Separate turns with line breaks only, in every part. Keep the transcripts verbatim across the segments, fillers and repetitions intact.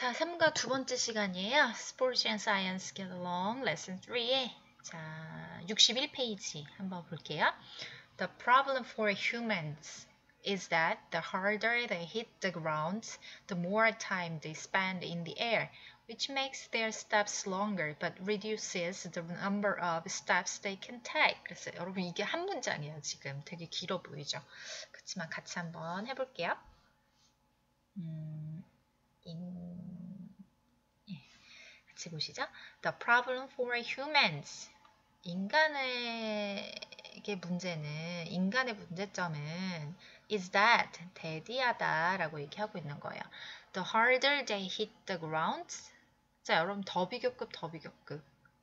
자, 삼과 두 번째 시간이에요. Sports and Science Get Along Lesson 삼에 자, 육십일 페이지 한번 볼게요. The problem for humans is that the harder they hit the ground, the more time they spend in the air, which makes their steps longer but reduces the number of steps they can take. 그래서 여러분 이게 한 문장이에요. 지금 되게 길어 보이죠? 그렇지만 같이 한번 해볼게요. 음, 인... 예, 같이 보시죠. The problem for humans. 인간에게 문제는, 인간의 문제점은 is that, 대디하다 라고 얘기하고 있는 거예요. The harder they hit the ground. 자, 여러분 더 비교급, 더 비교급.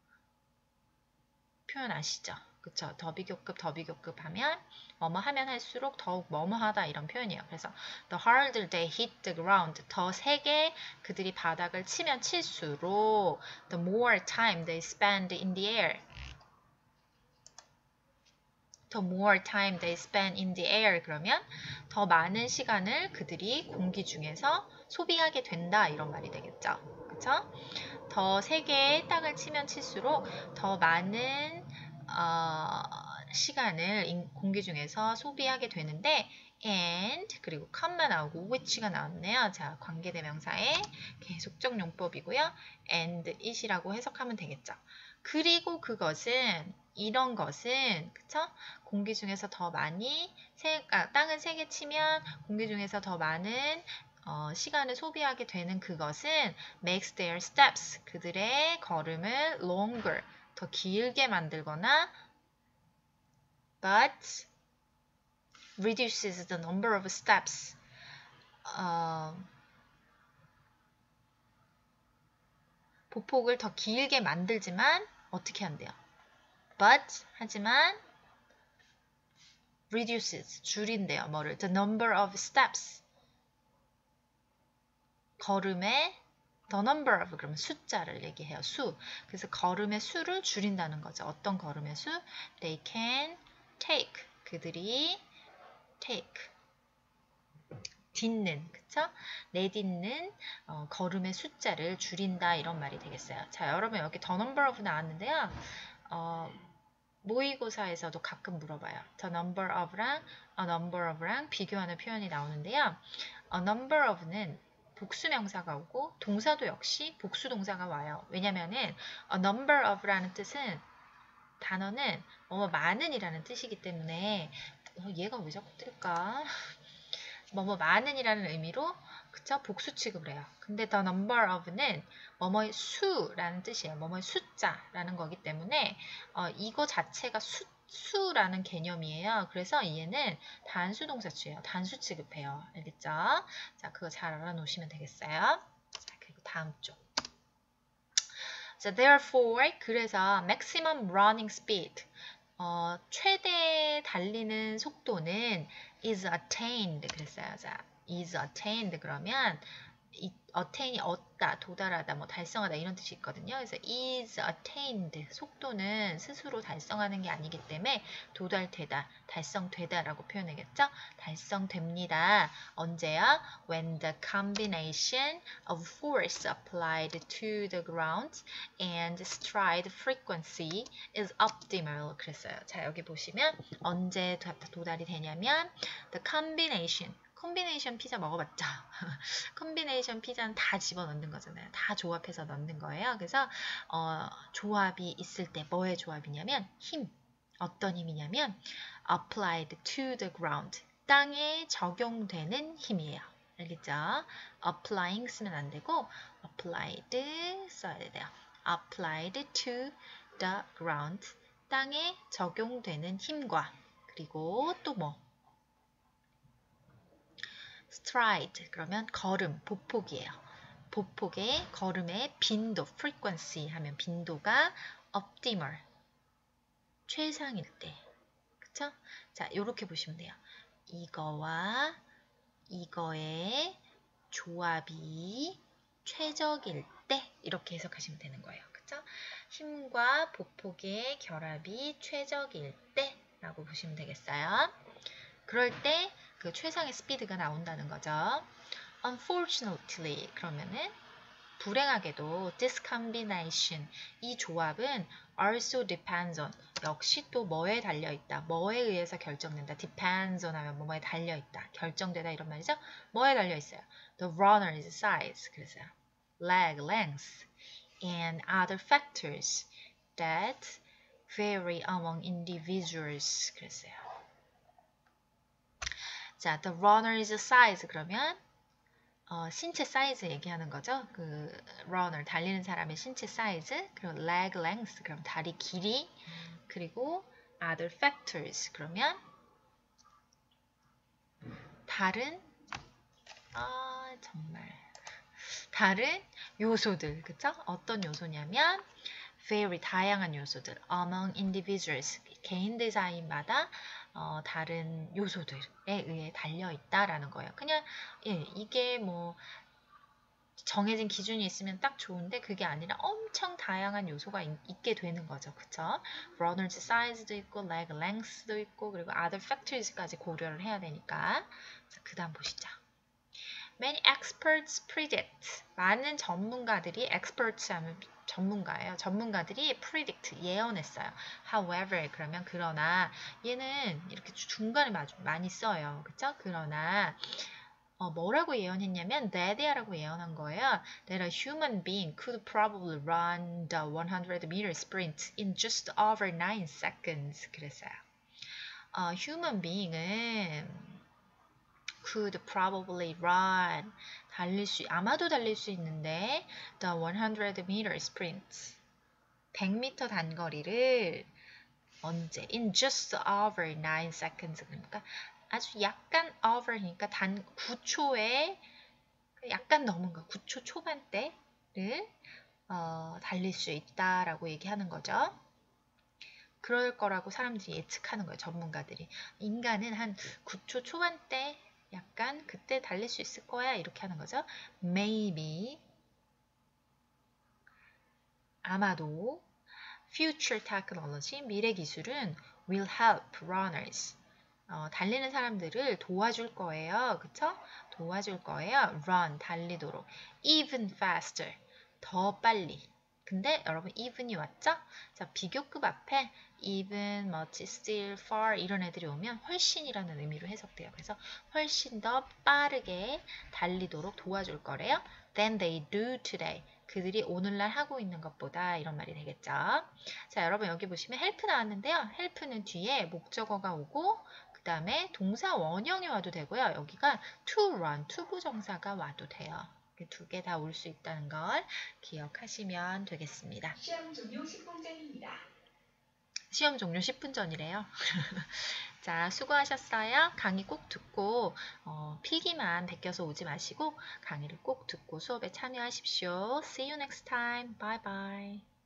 표현 아시죠? 그쵸? 더 비교급, 더 비교급 하면 뭐뭐 하면 할수록 더욱 뭐뭐 하다 이런 표현이에요. 그래서 the harder they hit the ground, 더 세게 그들이 바닥을 치면 칠수록 the more time they spend in the air, the more time they spend in the air 그러면 더 많은 시간을 그들이 공기 중에서 소비하게 된다 이런 말이 되겠죠. 그쵸? 더 세게 땅을 치면 칠수록 더 많은 어, 시간을 인, 공기 중에서 소비하게 되는데 and 그리고 comma 나오고 which가 나왔네요. 자, 관계대명사의 계속적 용법이고요. and it이라고 해석하면 되겠죠. 그리고 그것은 이런 것은 그쵸? 공기 중에서 더 많이 세, 아, 땅을 세게 치면 공기 중에서 더 많은 어, 시간을 소비하게 되는 그것은 makes their steps 그들의 걸음을 longer 더 길게 만들거나 but reduces the number of steps 어, 보폭을 더 길게 만들지만 어떻게 한대요? but 하지만 reduces 줄인대요. 뭐를? the number of steps 걸음의 the number of 그러면 숫자를 얘기해요. 수. 그래서 걸음의 수를 줄인다는 거죠. 어떤 걸음의 수? They can take. 그들이 take. 딛는. 그쵸? 내딛는 어, 걸음의 숫자를 줄인다 이런 말이 되겠어요. 자, 여러분 여기 the number of 나왔는데요. 어, 모의고사에서도 가끔 물어봐요. the number of랑 a number of랑 비교하는 표현이 나오는데요. a number of는 복수명사가 오고 동사도 역시 복수동사가 와요. 왜냐면은 a number of라는 뜻은 단어는 뭐 많은이라는 뜻이기 때문에 어, 얘가 왜 자꾸 뜰까? 뭐뭐 많은이라는 의미로 그쵸? 복수 취급을 해요. 근데 the number of는 뭐뭐의 수라는 뜻이에요. 뭐뭐의 숫자라는 거기 때문에 어, 이거 자체가 수, 수라는 개념이에요. 그래서 얘는 단수 동사치예요. 단수 취급해요. 알겠죠? 자, 그거 잘 알아놓으시면 되겠어요. 자, 그리고 다음 쪽. 자, therefore, 그래서 maximum running speed, 어, 최대 달리는 속도는 is attained 그랬어요. 자, is attained 그러면 이, attain이 얻다, 도달하다, 뭐 달성하다 이런 뜻이 있거든요. 그래서 is attained 속도는 스스로 달성하는 게 아니기 때문에 도달되다, 달성되다 라고 표현하겠죠. 달성됩니다. 언제요? When the combination of force applied to the ground and stride frequency is optimal 그랬어요. 자, 여기 보시면 언제 도달이 되냐면 the combination 콤비네이션 피자 먹어봤죠? 콤비네이션 피자는 다 집어넣는 거잖아요. 다 조합해서 넣는 거예요. 그래서 어, 조합이 있을 때 뭐의 조합이냐면 힘. 어떤 힘이냐면 applied to the ground. 땅에 적용되는 힘이에요. 알겠죠? applying 쓰면 안 되고 applied 써야 돼요. applied to the ground. 땅에 적용되는 힘과 그리고 또 뭐? stride 그러면 걸음, 보폭이에요. 보폭의 걸음의 빈도, frequency 하면 빈도가 optimal, 최상일 때. 그쵸? 자, 요렇게 보시면 돼요. 이거와 이거의 조합이 최적일 때 이렇게 해석하시면 되는 거예요. 그쵸? 힘과 보폭의 결합이 최적일 때 라고 보시면 되겠어요. 그럴 때 그 최상의 스피드가 나온다는 거죠. Unfortunately 그러면은 불행하게도 this combination, 이 조합은 also depends on, 역시 또 뭐에 달려있다. 뭐에 의해서 결정된다. depends on 하면 뭐뭐에 달려있다. 결정되다 이런 말이죠. 뭐에 달려있어요. The runner's size, 그래서요. leg length and other factors that vary among individuals, 그랬어요. 자, the runner's size 그러면 어, 신체 사이즈 얘기하는 거죠. 그 runner 달리는 사람의 신체 사이즈, 그리고 leg length 그럼 다리 길이, 그리고 other factors 그러면 다른 아 정말 다른 요소들, 그쵸? 어떤 요소냐면 very 다양한 요소들 among individuals 개인들 사이마다 어, 다른 요소들에 의해 달려 있다라는 거예요. 그냥 예, 이게 뭐 정해진 기준이 있으면 딱 좋은데 그게 아니라 엄청 다양한 요소가 있, 있게 되는 거죠. 그쵸? runner's size도 있고 leg length도 있고 그리고 other factors까지 고려를 해야 되니까. 그 다음 보시죠. Many experts predict. 많은 전문가들이 experts 하면 전문가예요. 전문가들이 predict 예언했어요. However 그러면 그러나 얘는 이렇게 중간에 많이 써요. 그쵸? 그러나 어, 뭐라고 예언했냐면 that이라고 예언한 거예요. That a human being could probably run the one hundred meter sprint in just over nine seconds. 그랬어요. 어, human being은 could probably run 달릴 수 아마도 달릴 수 있는데 the one hundred meter sprint 백 미터 단거리를 언제 in just over nine seconds 그러니까 아주 약간 over니까 단 구 초에 약간 넘은 거 구 초 초반대를 어, 달릴 수 있다라고 얘기하는 거죠. 그럴 거라고 사람들이 예측하는 거예요. 전문가들이. 인간은 한 구 초 초반대 약간 그때 달릴 수 있을 거야 이렇게 하는 거죠. Maybe 아마도 future technology 미래 기술은 will help runners 어, 달리는 사람들을 도와줄 거예요. 그쵸? 도와줄 거예요. run 달리도록 even faster 더 빨리. 근데 여러분 even이 왔죠? 자, 비교급 앞에 even, much, still, far 이런 애들이 오면 훨씬이라는 의미로 해석돼요. 그래서 훨씬 더 빠르게 달리도록 도와줄 거래요. than they do today. 그들이 오늘날 하고 있는 것보다 이런 말이 되겠죠. 자, 여러분 여기 보시면 help 나왔는데요. help는 뒤에 목적어가 오고 그 다음에 동사 원형이 와도 되고요. 여기가 to run, 투부정사가 와도 돼요. 두 개 다 올 수 있다는 걸 기억하시면 되겠습니다.
시험 종료 십 분 전입니다.
시험 종료 십 분 전이래요. 자, 수고하셨어요. 강의 꼭 듣고 어, 필기만 베껴서 오지 마시고 강의를 꼭 듣고 수업에 참여하십시오. See you next time. Bye bye.